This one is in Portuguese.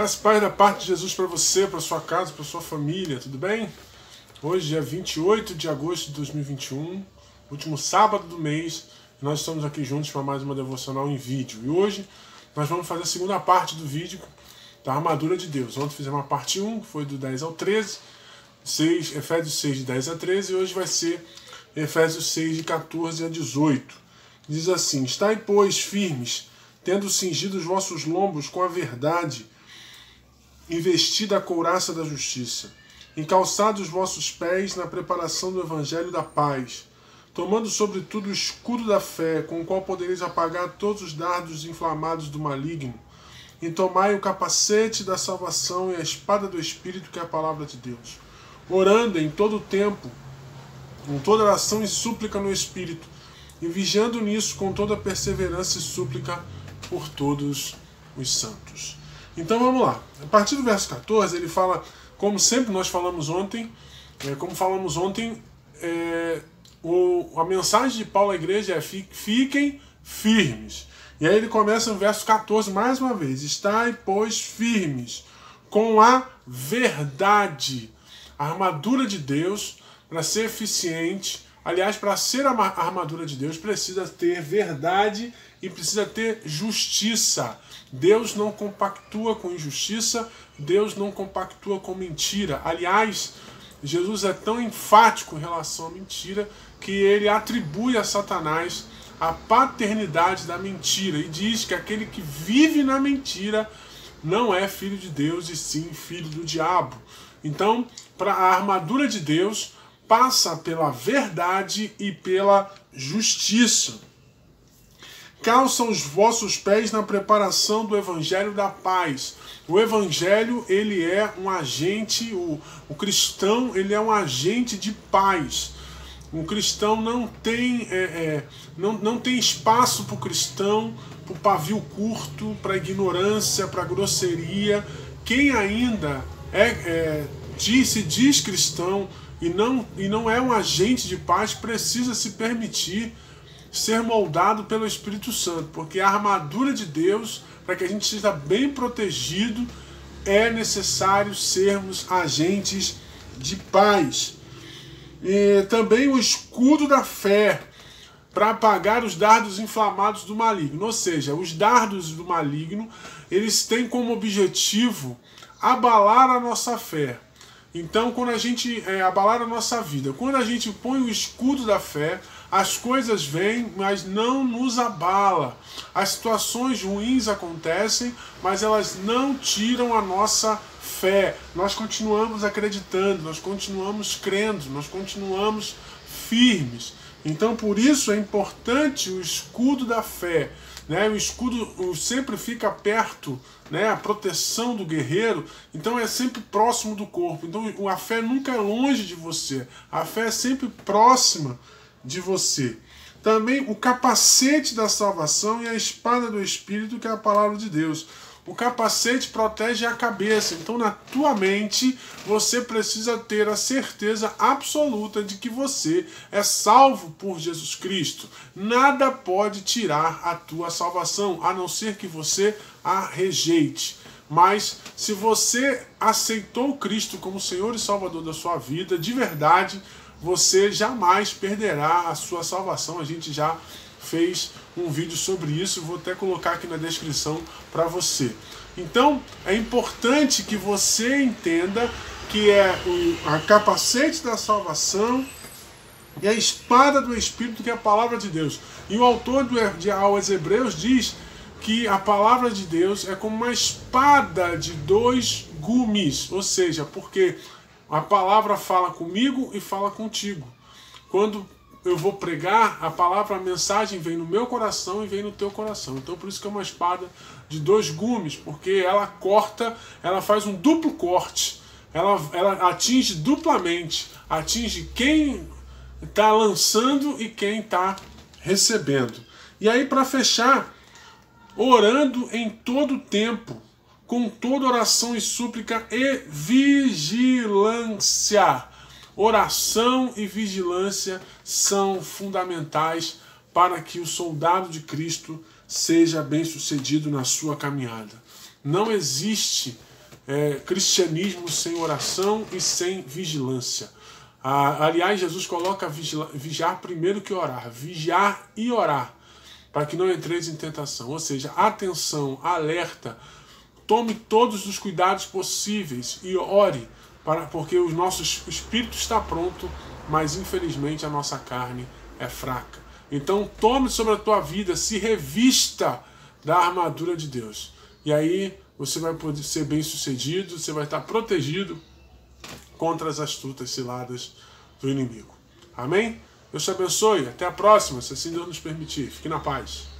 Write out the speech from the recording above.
Graças e paz da parte de Jesus para você, para sua casa, para sua família, tudo bem? Hoje é 28 de agosto de 2021, último sábado do mês, e nós estamos aqui juntos para mais uma devocional em vídeo. E hoje nós vamos fazer a segunda parte do vídeo da armadura de Deus. Ontem fizemos a parte 1, que foi do 10 ao 13, Efésios 6 de 10 a 13, e hoje vai ser Efésios 6 de 14 a 18. Diz assim: estai, pois, firmes, tendo cingido os vossos lombos com a verdade, investida a couraça da justiça, encalçados os vossos pés na preparação do evangelho da paz, tomando sobretudo o escudo da fé, com o qual podereis apagar todos os dardos inflamados do maligno, e tomai o capacete da salvação e a espada do Espírito, que é a palavra de Deus, orando em todo o tempo, com toda oração e súplica no Espírito, e vigiando nisso com toda perseverança e súplica por todos os santos. Então vamos lá. A partir do verso 14 ele fala, como sempre nós falamos ontem, a mensagem de Paulo à igreja é: fiquem firmes. E aí ele começa no verso 14 mais uma vez: estai, pois, firmes com a verdade. A armadura de Deus, para ser eficiente, aliás, para ser a armadura de Deus, precisa ter verdade e precisa ter justiça. Deus não compactua com injustiça, Deus não compactua com mentira. Aliás, Jesus é tão enfático em relação à mentira que ele atribui a Satanás a paternidade da mentira e diz que aquele que vive na mentira não é filho de Deus e sim filho do diabo. Então, para a armadura de Deus passa pela verdade e pela justiça. Calçam os vossos pés na preparação do evangelho da paz. O evangelho, ele é um agente, o cristão, ele é um agente de paz. O cristão não tem espaço para o cristão, para o pavio curto, para a ignorância, para a grosseria. Quem ainda se diz cristão e não é um agente de paz, precisa se permitir ser moldado pelo Espírito Santo, porque a armadura de Deus, para que a gente seja bem protegido, é necessário sermos agentes de paz. E também o escudo da fé, para apagar os dardos inflamados do maligno. Ou seja, os dardos do maligno, eles têm como objetivo abalar a nossa fé. Então, quando a gente abalar a nossa vida, quando a gente põe o escudo da fé, as coisas vêm, mas não nos abala. As situações ruins acontecem, mas elas não tiram a nossa fé. Nós continuamos acreditando, nós continuamos crendo, nós continuamos firmes. Então, por isso é importante o escudo da fé. O escudo sempre fica perto, a proteção do guerreiro, então é sempre próximo do corpo. Então a fé nunca é longe de você, a fé é sempre próxima de você. Também o capacete da salvação e a espada do Espírito, que é a palavra de Deus. O capacete protege a cabeça, então na tua mente você precisa ter a certeza absoluta de que você é salvo por Jesus Cristo. Nada pode tirar a tua salvação, a não ser que você a rejeite. Mas se você aceitou Cristo como Senhor e Salvador da sua vida, de verdade, você jamais perderá a sua salvação. A gente já fez um vídeo sobre isso, vou até colocar aqui na descrição para você. Então, é importante que você entenda que é a capacete da salvação e a espada do Espírito, que é a palavra de Deus. E o autor aos Hebreus diz que a palavra de Deus é como uma espada de dois gumes, ou seja, porque a palavra fala comigo e fala contigo. Quando eu vou pregar, a mensagem vem no meu coração e vem no teu coração. Então por isso que é uma espada de dois gumes, porque ela corta, ela faz um duplo corte, ela atinge duplamente, atinge quem está lançando e quem está recebendo. E aí, para fechar, orando em todo tempo, com toda oração e súplica e vigilância. Oração e vigilância são fundamentais para que o soldado de Cristo seja bem-sucedido na sua caminhada. Não existe cristianismo sem oração e sem vigilância. Aliás, Jesus coloca vigiar primeiro que orar. Vigiar e orar, para que não entreis em tentação. Ou seja, atenção, alerta, tome todos os cuidados possíveis e ore, porque o nosso espírito está pronto, mas infelizmente a nossa carne é fraca. Então tome sobre a tua vida, se revista da armadura de Deus. E aí você vai poder ser bem sucedido, você vai estar protegido contra as astutas ciladas do inimigo. Amém? Deus te abençoe. Até a próxima, se assim Deus nos permitir. Fique na paz.